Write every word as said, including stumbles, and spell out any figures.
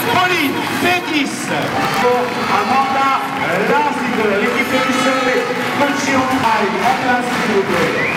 Pauline, P dix pour Amanda Lassico, l'équipe du sommet, coachée en trail, en place s'il vous plaît.